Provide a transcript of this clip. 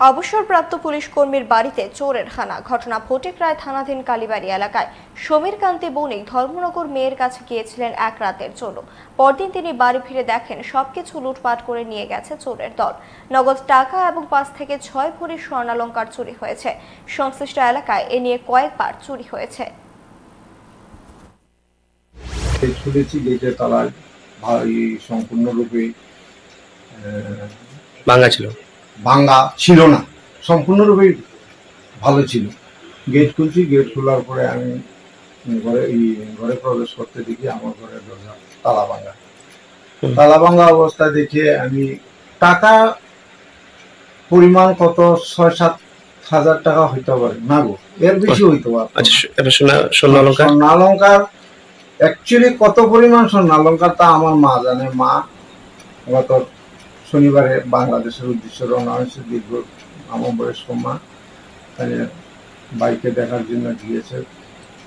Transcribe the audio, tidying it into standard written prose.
অবসরপ্রাপ্ত পুলিশ কর্মীর বাড়িতে চোরের হানা। ঘটনা ফটিকরায় থানাধীন কালীবাড়ি এলাকায়। সমীর কান্তি বণিক ধর্মনগর মেয়ের কাছে গিয়েছিলেন এক রাতের জন্য। পরদিন তিনি বাড়ি ফিরে দেখেন সবকিছু লুটপাট করে নিয়ে গেছে চোরের দল। নগদ টাকা এবং 5 থেকে 6 ভরি স্বর্ণালংকার চুরি হয়েছে। সংশ্লিষ্ট এলাকায় এ নিয়ে কয়েকবার চুরি হয়েছে। শুনেছি গেটের তালা সম্পূর্ণরূপে ভাঙা ছিল না, সম্পূর্ণরূপে ভালো ছিল। গেট খুলছি, গেট খোলার পরে আমি ঘরে প্রবেশ করতে দেখি আমার ঘরের দরজা তালা ভাঙা অবস্থায় দেখে আমি টাকা পরিমাণ কত 6-7 হাজার টাকা হইতে পারে না গো, এর বেশি হইতে পারে। স্বর্ণালংকার অ্যাকচুয়ালি কত পরিমাণ স্বর্ণালংকার তা আমার মা জানে। মা গত শনিবারে বাংলাদেশের উদ্দেশ্যে রওনা হয়েছে, দীর্ঘ আমার বয়স্ক মা বাইকে দেখার জন্য গিয়েছে।